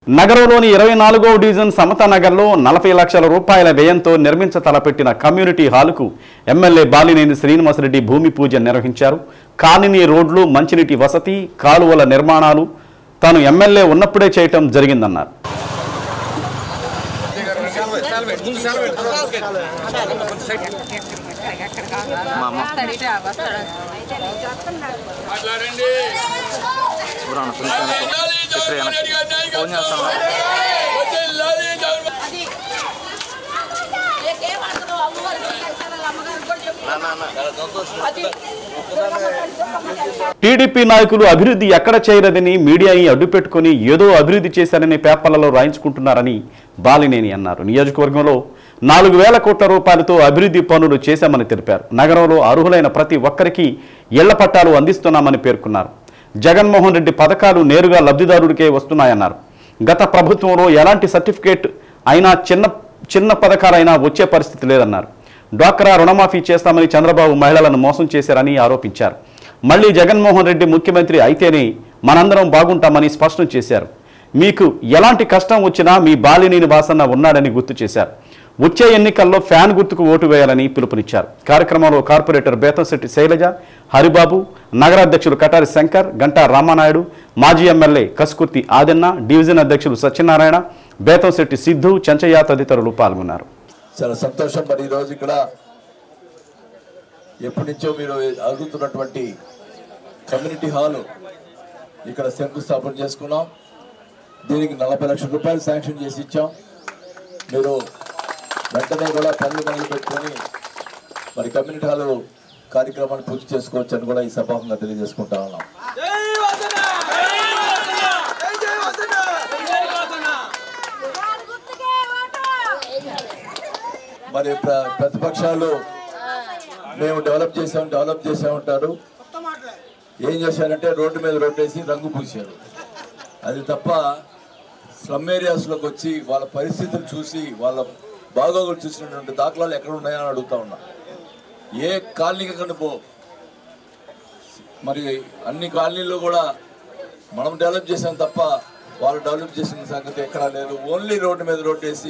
నగరంలోని 24వ డివిజన్ సమతా నగర్లో 40 లక్షల రూపాయల వ్యయంతో నిర్మించతలపెట్టిన కమ్యూనిటీ హాలుకు ఎమ్మెల్యే బాలినేని శ్రీనివాసరెడ్డి భూమి పూజ నిర్వహించారు. కాలనీ రోడ్లు, మంచినీటి వసతి, కాలువల నిర్మాణాలు తాను ఎమ్మెల్యే ఉన్నప్పుడే చేయటం జరిగిందన్నారు. టీడీపీ నాయకులు అభివృద్ధి ఎక్కడ చేయలేదని మీడియాని అడ్డుపెట్టుకుని ఏదో అభివృద్ధి చేశారని పేపర్లలో రాయించుకుంటున్నారని బాలినేని అన్నారు. నియోజకవర్గంలో 4,000 కోట్ల రూపాయలతో అభివృద్ధి పనులు చేశామని తెలిపారు. నగరంలో అర్హులైన ప్రతి ఒక్కరికి ఇళ్ల పట్టాలు అందిస్తున్నామని పేర్కొన్నారు. జగన్మోహన్ రెడ్డి పథకాలు నేరుగా లబ్ధిదారుడికే వస్తున్నాయన్నారు. గత ప్రభుత్వంలో ఎలాంటి సర్టిఫికేట్ అయినా చిన్న పథకాలైనా వచ్చే పరిస్థితి లేదన్నారు. డ్వాక్రా రుణమాఫీ చేస్తామని చంద్రబాబు మహిళలను మోసం చేశారని ఆరోపించారు. మళ్లీ జగన్మోహన్ రెడ్డి ముఖ్యమంత్రి అయితేనే మనందరం బాగుంటామని స్పష్టం చేశారు. మీకు ఎలాంటి కష్టం వచ్చినా మీ బాలినేని వాసన్న ఉన్నాడని గుర్తు చేశారు. వచ్చే ఎన్నికల్లో ఫ్యాన్ గుర్తుకు ఓటు వేయాలని పిలుపునిచ్చారు. కార్యక్రమంలో కార్పొరేటర్ బేతంశెట్టి శైలజ, హరిబాబు, నగరాధ్యక్షులు కటారి శంకర్, గంటా రామానాయుడు, మాజీ ఎమ్మెల్యే కసుకుర్తి ఆదెన్న, డివిజన్ అధ్యక్షులు సత్యనారాయణ, బేతంశెట్టి సిద్ధు, చెంచయ్య తదితరులు పాల్గొన్నారు. చాలా సంతోషం. మరి ఈరోజు ఇక్కడ ఎప్పటి నుంచో మీరు అడుగుతున్నటువంటి కమ్యూనిటీ హాల్ ఇక్కడ శంకుస్థాపన చేసుకున్నాం. దీనికి 40 లక్షల రూపాయలు శాంక్షన్ చేసి ఇచ్చాం. మీరు వెంటనే కూడా పనులు మొదలు పెట్టుకొని మరి కమ్యూనిటీ హాల్ కార్యక్రమాన్ని పూర్తి చేసుకోవచ్చు అని కూడా ఈ సభాముఖంగా తెలియజేసుకుంటా ఉన్నాం. మరి ప్రతిపక్షాలు మేము డెవలప్ చేసామంటారు. ఏం చేశారంటే రోడ్డు మీద రోడ్డేసి రంగు పూసారు. అది తప్ప స్లమ్ ఏరియాస్లోకి వచ్చి వాళ్ళ పరిస్థితులు చూసి వాళ్ళ బాగోగులు చూసినటువంటి దాఖలాలు ఎక్కడ ఉన్నాయని అడుగుతా ఉన్నా. ఏ కాలనీకి కనుపో మరి అన్ని కాలనీల్లో కూడా మనం డెవలప్ చేసాం తప్ప వాళ్ళు డెవలప్ చేసిన సంగతి ఎక్కడా లేదు. ఓన్లీ రోడ్డు మీద రోడ్డేసి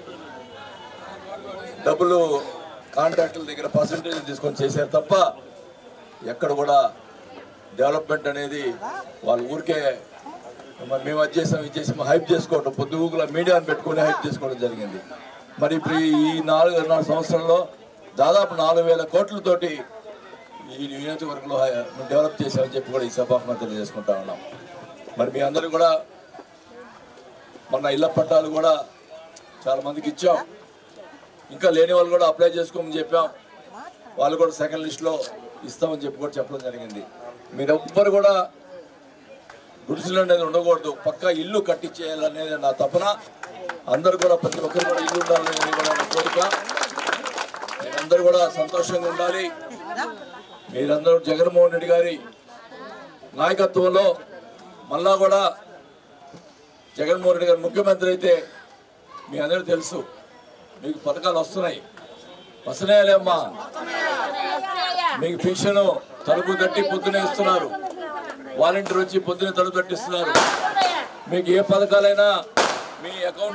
డబ్బులు కాంట్రాక్టుల దగ్గర పర్సంటేజ్ తీసుకొని చేశారు తప్ప ఎక్కడ కూడా డెవలప్మెంట్ అనేది వాళ్ళ ఊరికే మేము అది చేసాం హైప్ చేసుకోవడం, పొద్దుగుల మీడియాను పెట్టుకొని హైప్ చేసుకోవడం జరిగింది. మరి ఇప్పుడు ఈ 4 సంవత్సరంలో దాదాపు 4,000 కోట్లతోటి ఈ నియోజకవర్గంలో డెవలప్ చేశామని చెప్పి కూడా ఈ సభాముఖంగా తెలియజేసుకుంటా ఉన్నాం. మరి మీ అందరూ కూడా మొన్న ఇళ్ల పట్టాలు కూడా చాలా మందికి ఇచ్చాం. ఇంకా లేని వాళ్ళు కూడా అప్లై చేసుకోమని చెప్పాం. వాళ్ళు కూడా సెకండ్ లిస్ట్లో ఇస్తామని చెప్పి కూడా చెప్పడం జరిగింది. మీరు ఎవ్వరు కూడా గుడిసెలు అనేది ఉండకూడదు, పక్కా ఇల్లు కట్టించేయాలనేది నా తపన. అందరూ కూడా ప్రతి ఒక్కరు కూడా ఇల్లు ఉండాలనేది కూడా నా కోరిక. మీరందరూ కూడా సంతోషంగా ఉండాలి. మీరందరూ జగన్మోహన్ రెడ్డి గారి నాయకత్వంలో మళ్ళా కూడా జగన్మోహన్ రెడ్డి గారు ముఖ్యమంత్రి అయితే మీ అందరూ తెలుసు మీకు పథకాలు వస్తున్నాయాలేమ్మా. మీకు పెన్షన్ తలుపు తట్టి పొద్దునే ఇస్తున్నారు. వాలంటీర్ వచ్చి పొద్దునే తలుపు తట్టిస్తున్నారు. మీకు ఏ పథకాలైనా మీ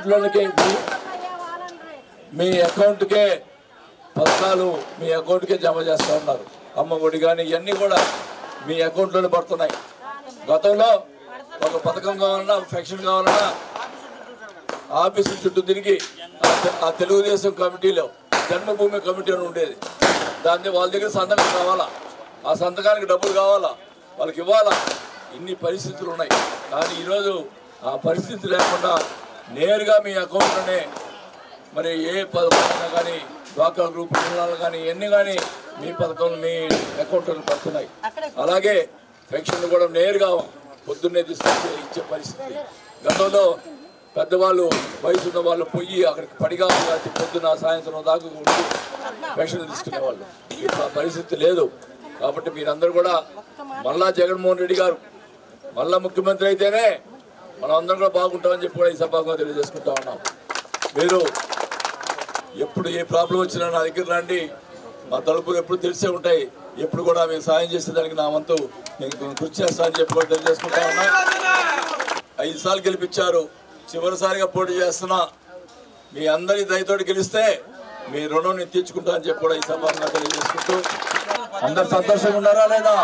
అకౌంట్కే పథకాలు మీ అకౌంట్కే జమ చేస్తూ ఉన్నారు. అమ్మ ఒడి కానీ ఇవన్నీ కూడా మీ అకౌంట్లోనే పడుతున్నాయి. గతంలో ఒక పథకం కావాలన్నా పెన్షన్ కావాలన్నా ఆఫీసుల చుట్టూ తిరిగి ఆ తెలుగుదేశం కమిటీలో జన్మభూమి కమిటీ అని ఉండేది. దాన్ని వాళ్ళ దగ్గర సంతకం కావాలా, ఆ సంతకానికి డబ్బులు కావాలా, వాళ్ళకి ఇవ్వాలా. ఇన్ని పరిస్థితులు ఉన్నాయి. కానీ ఈరోజు ఆ పరిస్థితి లేకుండా నేరుగా మీ అకౌంట్లోనే మరి ఏ పథకం కానీ డ్వాక్రా గ్రూప్ రుణాలు కానీ ఇవన్నీ కానీ మీ పథకం మీ అకౌంట్లో పడుతున్నాయి. అలాగే పెన్షన్లు కూడా నేరుగా పొద్దున్నే తీసుకొచ్చి ఇచ్చే పరిస్థితి. గతంలో పెద్దవాళ్ళు వయసు ఉన్న వాళ్ళు పోయి అక్కడికి పడిగా పొద్దున్న సాయంత్రం దాకా ఉండి పెన్షన్లు తీసుకునేవాళ్ళు. ఇప్పుడు ఆ పరిస్థితి లేదు. కాబట్టి మీరందరూ కూడా మళ్ళా జగన్మోహన్ రెడ్డి గారు మళ్ళా ముఖ్యమంత్రి అయితేనే మనం అందరం కూడా బాగుంటామని చెప్పి కూడా ఈ సభగా తెలియజేసుకుంటా ఉన్నాం. మీరు ఎప్పుడు ఏ ప్రాబ్లం వచ్చినా నా దగ్గర రండి. మా తలుపులు ఎప్పుడు తెలిసే ఉంటాయి. ఎప్పుడు కూడా మేము సాయం చేసేదానికి నా వంతు నేను కృషి చేస్తా అని చెప్పి కూడా తెలియజేసుకుంటా ఉన్నా. 5 సార్లు గెలిపించారు. చివరిసారిగా పోటీ చేస్తున్నా. మీ అందరి దయతోటి గెలిస్తే మీ రుణం నేను తీర్చుకుంటా అని చెప్పి కూడా ఈ సభగా తెలియజేసుకుంటూ అందరు సంతోషంగా ఉన్నారా లేదా?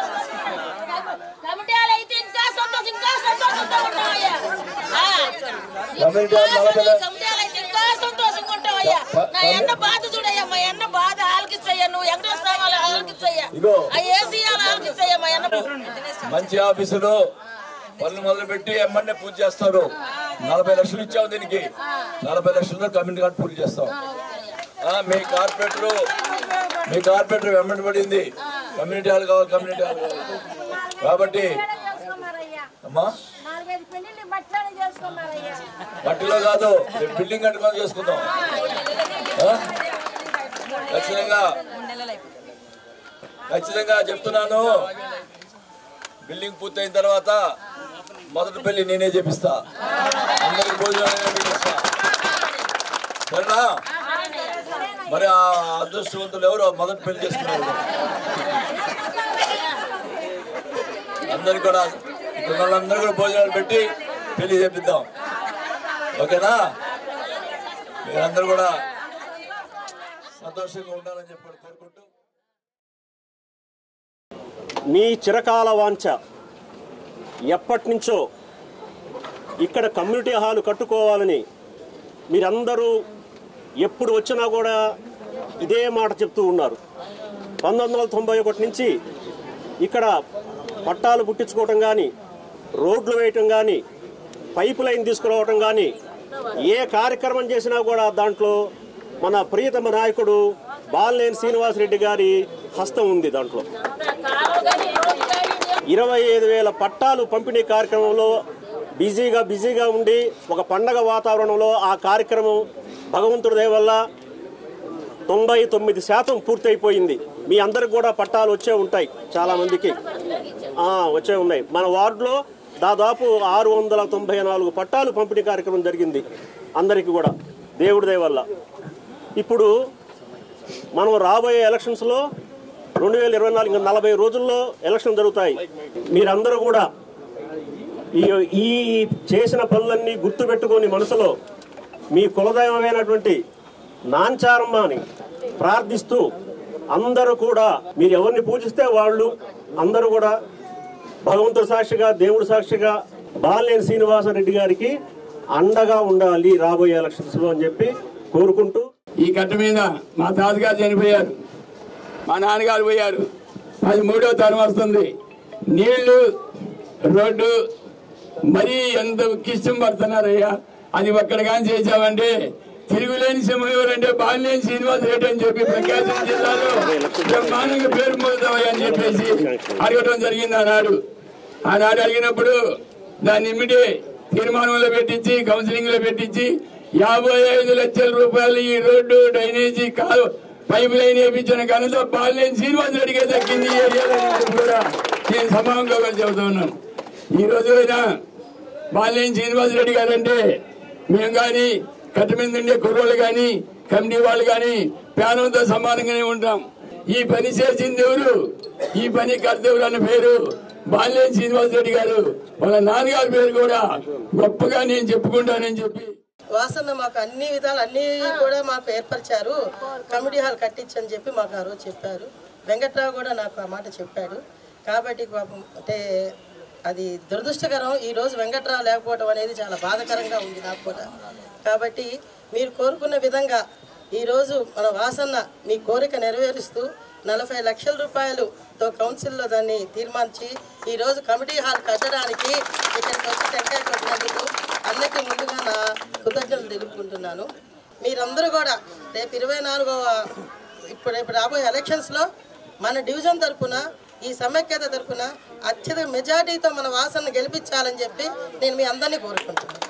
మంచి ఆఫీసులో పనులు మొదలుపెట్టి ఎమ్మెల్యే పూజ చేస్తారు. 40 లక్షలు ఇచ్చాము దీనికి. 40 లక్షలతో కమ్యూనిటీ కార్డు పూజ చేస్తాం. మీ కార్పొరేటర్ వెంబడి పడింది. కమ్యూనిటీ హాల్ కావాలి, కమ్యూనిటీ హాల్ కావాలి. కాబట్టి అమ్మా మట్టిలో కాదు, బిల్డింగ్ కట్టుకొని చేసుకుందాం. ఖచ్చితంగా చెప్తున్నాను. బిల్డింగ్ పూర్తయిన తర్వాత మొదటి పెళ్లి నేనే చేపిస్తా. అందరికి భోజనం చేపిస్తా. సరేనా? మరి ఆ అదృష్టవంతులు ఎవరు మొదటి పెళ్లి చేసుకున్నారు? అందరికి కూడా ఇక్కడ వాళ్ళందరూ కూడా భోజనాలు పెట్టి పెళ్లి చేపిద్దాం. ఓకేనా? మీరందరూ కూడా సంతోషంగా ఉండాలని చెప్పి కోరుకుంటూ, మీ చిరకాల వాంఛ ఎప్పటి నుంచో ఇక్కడ కమ్యూనిటీ హాల్ కట్టుకోవాలని మీరందరూ ఎప్పుడు వచ్చినా కూడా ఇదే మాట చెప్తూ ఉన్నారు. 1991 నుంచి ఇక్కడ పట్టాలు పుట్టించుకోవటం కానీ, రోడ్లు వేయటం కానీ, పైపు లైన్ తీసుకురావటం కానీ, ఏ కార్యక్రమం చేసినా కూడా దాంట్లో మన ప్రియతమ నాయకుడు బాలినేని శ్రీనివాసరెడ్డి గారి హస్తం ఉంది. దాంట్లో 25,000 పట్టాలు పంపిణీ కార్యక్రమంలో బిజీగా ఉండి ఒక పండగ వాతావరణంలో ఆ కార్యక్రమం భగవంతుడి దయ వల్ల 99% పూర్తయిపోయింది. మీ అందరికి కూడా పట్టాలు వచ్చే ఉంటాయి. చాలామందికి వచ్చే ఉన్నాయి. మన వార్డులో దాదాపు 694 పట్టాలు పంపిణీ కార్యక్రమం జరిగింది అందరికీ కూడా దేవుడి దయ వల్ల. ఇప్పుడు మనం రాబోయే ఎలక్షన్స్లో 2024 ఇంకా 40 రోజుల్లో ఎలక్షన్ జరుగుతాయి. మీరందరూ కూడా ఈ చేసిన పనులన్నీ గుర్తుపెట్టుకొని మనసులో మీ కులదైవమైనటువంటి నాంచారమ్మని ప్రార్థిస్తూ అందరూ కూడా మీరు ఎవరిని పూజిస్తే వాళ్ళు అందరూ కూడా భగవంతుడి సాక్షిగా, దేవుడి సాక్షిగా బాలినేని శ్రీనివాసరెడ్డి గారికి అండగా ఉండాలి రాబోయే ఎలక్షన్స్లో అని చెప్పి కోరుకుంటూ, ఈ గట్ట మీద మా తాతగారు చనిపోయారు, మా నాన్నగారు పోయారు. అది 3వ తరం వస్తుంది. నీళ్లు, రోడ్డు మరీ ఎంత కిష్టం పడుతున్నారయ్యా. అది ఒక్కడ కానీ చేసామంటే తిరుగులేని సింహం ఎవరంటే బాలినేని శ్రీనివాసరెడ్డి అని చెప్పి ప్రకాశం జిల్లాలో బ్రహ్మాండంగా పేరు పొందుతామయ్యా అని చెప్పేసి అడగటం జరిగింది ఆనాడు. అడిగినప్పుడు దాన్ని ఇమ్మటే తీర్మానంలో పెట్టించి, కౌన్సిలింగ్ లో పెట్టించి 55 లక్షల రూపాయలు ఈ రోడ్డు, డ్రైనేజీ, పైప్ లైన్ వేయించిన ఘనత బాలినేని శ్రీనివాసరెడ్డిగా దక్కింది. ఈ ఏరియాలో కూడా నేను సమానంగా చెబుతా ఉన్నాను. ఈ రోజు అయినా బాలినేని శ్రీనివాసరెడ్డి గారంటే మేము కానీ, కట్ట మీద ఉండే కుర్రోళ్ళు కానీ, కమిటీ వాళ్ళు కానీ ప్యానంతో సమానంగానే ఉంటాం. ఈ పని చేసింది ఎవరు, ఈ పని కర్తెవరు అన్న పేరు బాలినేని శ్రీనివాసరెడ్డి గారు. వాళ్ళ నాన్నగారి పేరు కూడా గొప్పగా నేను చెప్పుకుంటానని చెప్పి వాసన్న మాకు అన్ని విధాలు అన్ని కూడా మాకు ఏర్పరిచారు. కమిటీ హాల్ కట్టించని చెప్పి మాకు ఆ రోజు చెప్పారు. వెంకట్రావు కూడా నాకు ఆ మాట చెప్పాడు. కాబట్టి పాపం అంటే అది దురదృష్టకరం. ఈరోజు వెంకట్రావు లేకపోవడం అనేది చాలా బాధాకరంగా ఉంది నాకు కూడా. కాబట్టి మీరు కోరుకున్న విధంగా ఈరోజు మన వాసన్న మీ కోరిక నెరవేరుస్తూ 40 లక్షల రూపాయలుతో కౌన్సిల్లో దాన్ని తీర్మానించి ఈరోజు కమిటీ హాల్ కట్టడానికి ఇక్కడికి వచ్చి టెంకాయ కొట్టినందుకు అందరికీ ముందుగా నా కృతజ్ఞతలు తెలుపుకుంటున్నాను. మీరందరూ కూడా రేపు 24వ ఇప్పుడు రాబోయే ఎలక్షన్స్లో మన డివిజన్ తరఫున, ఈ సమైక్యత తరఫున అత్యధిక మెజార్టీతో మన వాసనను గెలిపించాలని చెప్పి నేను మీ అందరినీ కోరుకుంటున్నాను.